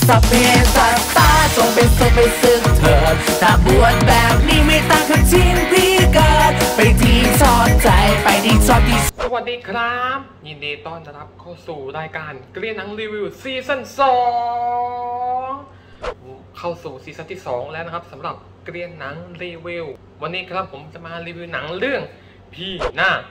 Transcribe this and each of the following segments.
สัพเพสัตตาจงเป็นสุขไปซึ่งเถิดถ้าบวชแบบนี้ไม่ต่างกับทิ้งพี่เกิดไปที่ชอบใจไปที่ชอบที่สวัสดีครับยินดีต้อนรับเข้าสู่รายการเกลียนหนังรีวิวซีซั่น2เข้าสู่ซีซั่นที่2แล้วนะครับสำหรับเกลียนหนังรีวิววันนี้ครับผมจะมารีวิวหนังเรื่องพี่นาค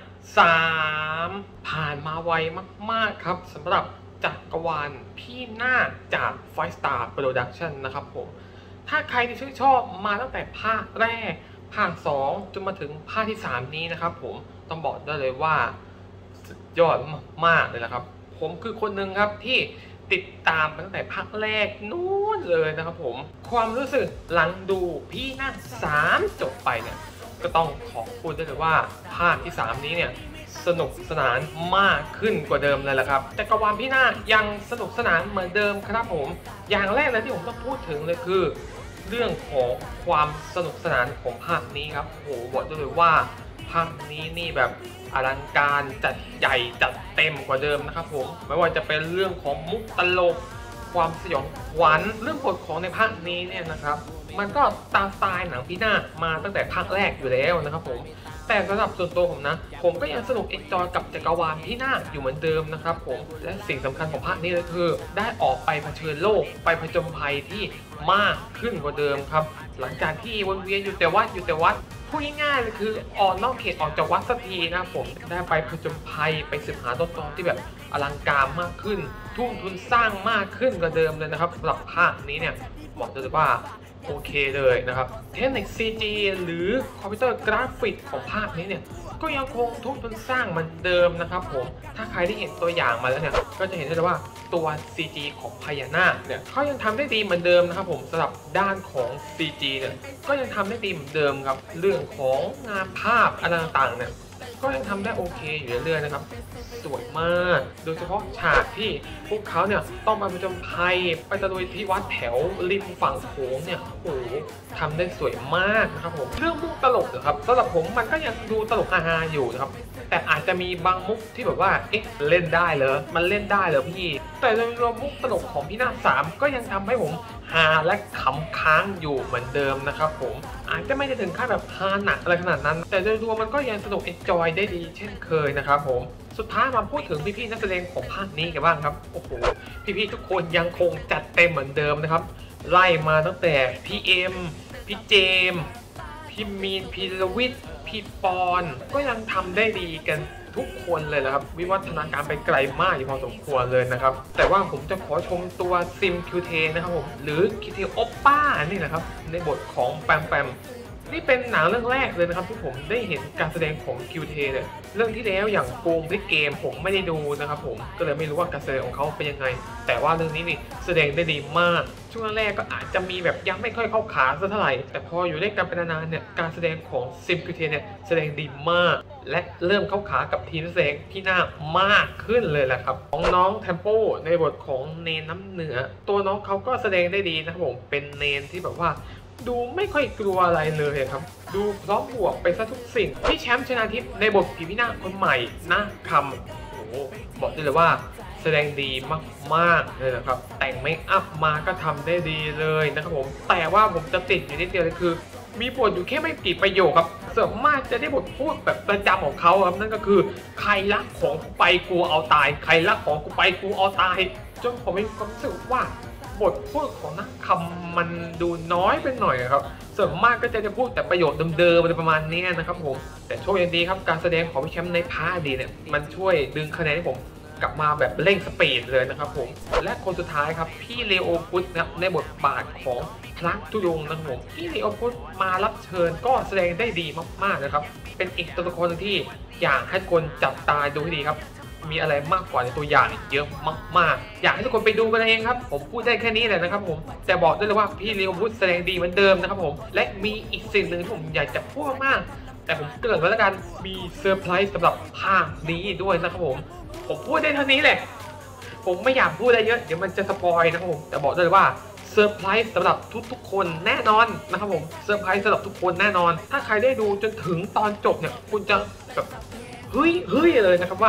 3ผ่านมาไวมากๆครับสำหรับจักรวาลพี่นาคจาก Five Star Production นะครับผมถ้าใครที่ชื่นชอบมาตั้งแต่ภาคแรกภาค2จนมาถึงภาคที่3นี้นะครับผมต้องบอกได้เลยว่าสุดยอดมากๆเลยนะครับผมคือคนหนึ่งครับที่ติดตามตั้งแต่ภาคแรกนู้นเลยนะครับผมความรู้สึกหลังดูพี่นาค3จบไปเนี่ยก็ต้องขอพูดได้เลยว่าภาคที่3นี้เนี่ยสนุกสนานมากขึ้นกว่าเดิมเลยแหละครับจักรวาลพี่นาคยังสนุกสนานเหมือนเดิมครับผมอย่างแรกเลยที่ผมต้องพูดถึงเลยคือเรื่องของความสนุกสนานของภาคนี้ครับโหบอกได้เลยว่าภาคนี้นี่แบบอลังการจัดใหญ่จัดเต็มกว่าเดิมนะครับผมไม่ว่าจะเป็นเรื่องของมุกตลกความสยองขวัญเรื่องบทของในภาคนี้เนี่ยนะครับมันก็ตามสไตล์หนังพี่นาคมาตั้งแต่ภาคแรกอยู่แล้วนะครับผมแต่สำหรับส่วนตัวผมนะผมก็ยังสนุกเอนจอยกับจักรวาลพี่นาคอยู่เหมือนเดิมนะครับผมและสิ่งสำคัญของภาคนี้ก็คือได้ออกไปเผชิญโลกไปผจญภัยที่มากขึ้นกว่าเดิมครับหลังจากที่วนเวียนอยู่แต่วัดพูดง่ายๆเลยคือออกนอกเขตออกจากวัดสักทีนะผมได้ไปผจญภัยไปสืบหาต้นตอที่แบบอลังการมากขึ้นทุ่มทุนสร้างมากขึ้นกว่าเดิมเลยนะครับสำหรับภาคนี้เนี่ยบอกเลยว่าโอเคเลยนะครับเทคนิค CG หรือคอมพิวเตอร์กราฟิกของภาคนี้เนี่ยก็ยังคงทุ่มทุนสร้างเหมือนเดิมนะครับผมถ้าใครได้เห็นตัวอย่างมาแล้วเนี่ยก็จะเห็นได้เลยว่าตัว CG ของพญานาคเนี่ยเขายังทำได้ดีเหมือนเดิมนะครับผมสำหรับด้านของ CG เนี่ยก็ยังทำได้ดีเหมือนเดิมครับเรื่องของงานภาพอะไรต่างๆเนี่ยก็ยังทำได้โอเคอยู่เรื่อยๆนะครับสวยมากโดยเฉพาะฉากที่พวกเขาเนี่ยต้องมาผจญภัยไปตะลุยที่วัดแถวริมฝั่งโขงเนี่ยโอ้โหทำได้สวยมากนะครับผมเรื่องมุกตลกนะครับสำหรับผมมันก็ยังดูตลกฮาๆอยู่นะครับแต่อาจจะมีบางมุกที่แบบว่าเอ๊ะเล่นได้เหรอมันเล่นได้เหรอพี่แต่โดยรวมมุกตลกของพี่นาค3ก็ยังทำให้ผมฮาและขำค้างอยู่เหมือนเดิมนะครับผมอาจจะไม่ได้ถึงขั้นแบบฮาหนักอะไรขนาดนั้นแต่โดยรวมมันก็ยังสนุกเอนจอยได้ดีเช่นเคยนะครับผมสุดท้ายมาพูดถึงพี่ๆนักแสดงของภาคนี้กันบ้างครับโอ้โหพี่ๆทุกคนยังคงจัดเต็มเหมือนเดิมนะครับไล่มาตั้งแต่พี่เอ็มพี่เจมพี่มีนพี่ลวิทย์พี่ปอนก็ยังทำได้ดีกันทุกคนเลยนะครับวิวัฒนาการไปไกลมากอยู่พอสมควรเลยนะครับแต่ว่าผมจะขอชมตัวซิมคิวเทนะครับผมหรือคิเทโอป้านี่แหละครับในบทของแปมนี่เป็นหนังเรื่องแรกเลยนะครับที่ผมได้เห็นการแสดงของคิวเทเนี่ยเรื่องที่แล้วอย่างโกงพลิกเกมผมไม่ได้ดูนะครับผมก็เลยไม่รู้ว่าการแสดงของเขาเป็นยังไงแต่ว่าเรื่องนี้นี่แสดงได้ดีมากช่วงแรกก็อาจจะมีแบบยังไม่ค่อยเข้าขาสักเท่าไหร่แต่พออยู่ด้วยกันเป็นนานๆเนี่ยการแสดงของซิมคิวเทเนี่ยแสดงดีมากและเริ่มเข้าขากับทีมแสดงพี่นาคมากขึ้นเลยแหละครับของน้องเทมโปในบทของเนนน้ำเหนือตัวน้องเขาก็แสดงได้ดีนะครับผมเป็นเนนที่แบบว่าดูไม่ค่อยกลัวอะไรเลยครับดูพร้อมบวกไปซะทุกสิ่งพี่แชมป์ชนาทิพย์ในบทผีพี่นาคคนใหม่นะคำโอ้โหบอกได้เลยว่าแสดงดีมากๆเลยนะครับแต่งเมคอัพมาก็ทำได้ดีเลยนะครับผมแต่ว่าผมจะติดอยู่นิดเดียวเลยคือมีบทอยู่แค่ไม่กี่ประโยคครับส่วนมากจะได้บทพูดแบบประจำของเขาครับนั่นก็คือใครรักของกูไปกูเอาตายใครรักของกูไปกูเอาตายจนผมมีความรู้สึกว่าบทพูดของนักคำมันดูน้อยไปหน่อยครับส่วนมากก็จะพูดแต่ประโยคเดิมๆอะไรประมาณนี้นะครับผมแต่โชคดีครับการแสดงของพี่แชมป์ในภาคดีเนี่ยมันช่วยดึงคะแนนให้ผมกลับมาแบบเร่งสปีดเลยนะครับผมและคนสุดท้ายครับพี่เลโอพุทธนะครับในบทบาทของพระธุดงค์นะครับผมพี่เลโอพุทธมารับเชิญก็แสดงได้ดีมากๆนะครับเป็นอีกตัวละครที่อยากให้คนจับตาดูให้ดีครับมีอะไรมากกว่าในตัวอย่างเยอะมากๆอยากให้ทุกคนไปดูกันเองครับผมพูดได้แค่นี้แหละนะครับผมแต่บอกได้เลยว่าพี่เลโอพุทธแสดงดีเหมือนเดิมนะครับผมและมีอีกสิ่งหนึ่งที่ผมอยากจะพูดมากแต่ผมเกริ่นไว้แล้วกันมีเซอร์ไพรส์สำหรับภาคนี้ด้วยนะครับผมพูดได้เท่านี้แหละผมไม่อยากพูดอะไรเยอะเดี๋ยวมันจะสปอยนะครับผมแต่บอกได้เลยว่าเซอร์ไพรส์สำหรับทุกๆคนแน่นอนนะครับผมเซอร์ไพรส์สำหรับทุกคนแน่นอนถ้าใครได้ดูจนถึงตอนจบเนี่ยคุณจะแบบเฮ้ยเลยนะครับว่า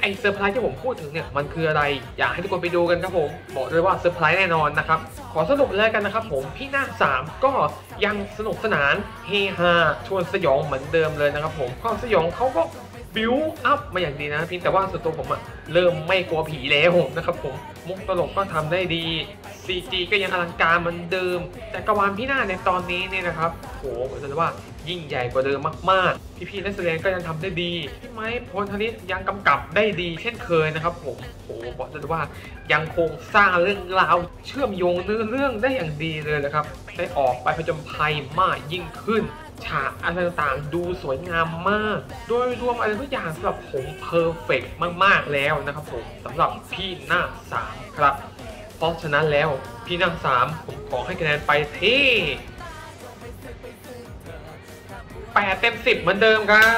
ไอ้เซอร์ไพรส์ที่ผมพูดถึงเนี่ยมันคืออะไรอยากให้ทุกคนไปดูกันครับผมบอกเลยว่าเซอร์ไพรส์แน่นอนนะครับขอสรุปเลยกันนะครับผมพี่นาค 3ก็ยังสนุกสนานเฮฮาชวนสยองเหมือนเดิมเลยนะครับผมความสยองเขาก็บิวอัพมาอย่างดีนะเพียงแต่ว่าส่วนตัวผมเริ่มไม่กลัวผีแล้วนะครับผมมุกตลกก็ทำได้ดี CG ก็ยังอลังการเหมือนเดิมแต่กวาลพี่นาคในตอนนี้เนี่ยนะครับโหผมจะว่ายิ่งใหญ่กว่าเดิมมากๆพี่ๆนักแสดงก็ยังทำได้ดีพี่ไม้พลธนิตยังกำกับได้ดีเช่นเคยนะครับผมโหบอกเลยว่ายังคงสร้างเรื่องราวเชื่อมโยงเนื้อเรื่องได้อย่างดีเลยนะครับได้ออกไปผจญภัยมากยิ่งขึ้นฉากอะไรต่างๆดูสวยงามมากโดยรวมอะไรทุกอย่างสำหรับผมเพอร์เฟกต์มากๆแล้วนะครับผมสำหรับพี่นาค 3ครับเพราะฉะนั้นแล้วพี่นาค 3ผมขอให้คะแนนไปที่8 เต็ม 10เหมือนเดิมครับ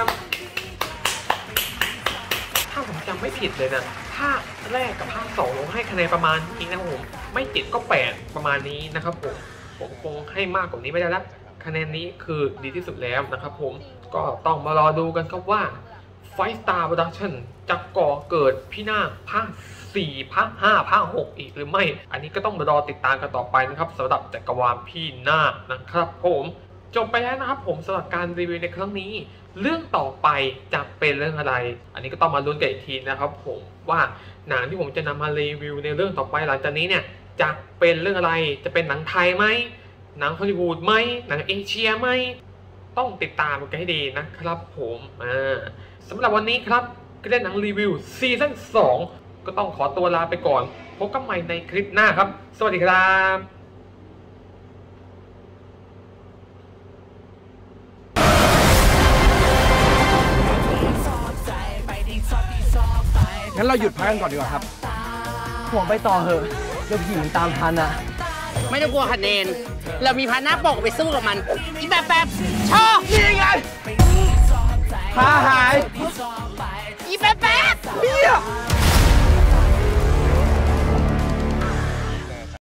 ถ้าผมจำไม่ผิดเลยนะภาคแรกกับภาค2ผมให้คะแนนประมาณนี้นะครับผมไม่7ก็8ประมาณนี้นะครับผมคงให้มากกว่านี้ไม่ได้ละคะแนนนี้คือดีที่สุดแล้วนะครับผมก็ต้องมารอดูกันครับว่า Five Star Production จะก่อเกิดพินาศภาค4ภาค5ภาค6อีกหรือไม่อันนี้ก็ต้องมารอติดตามกันต่อไปนะครับสำหรับจักรวาลพี่นาคนะครับผมจบไปแล้วนะครับผมสำหรับการรีวิวในครั้งนี้เรื่องต่อไปจะเป็นเรื่องอะไรอันนี้ก็ต้องมาลุ้นกันอีกทีนะครับผมว่าหนังที่ผมจะนำมารีวิวในเรื่องต่อไปหลังจากนี้เนี่ยจะเป็นเรื่องอะไรจะเป็นหนังไทยไหมหนังฮอลลีวูดไหมหนังเอเชียไหมต้องติดตามกันให้ดีนะครับผมสำหรับวันนี้ครับก็ได้หนังรีวิวซีซั่น2ก็ต้องขอตัวลาไปก่อนพบกันใหม่ในคลิปหน้าครับสวัสดีครับงั้นเราหยุดพักกันก่อนดีกว่าครับห่วงไปต่อเหอะเดี๋ยวผีมันตามทันอะไม่ต้องกลัวคะแนนเรามีพาหน้าปกไปสู้กับมันอีแบบชอบนี่ไง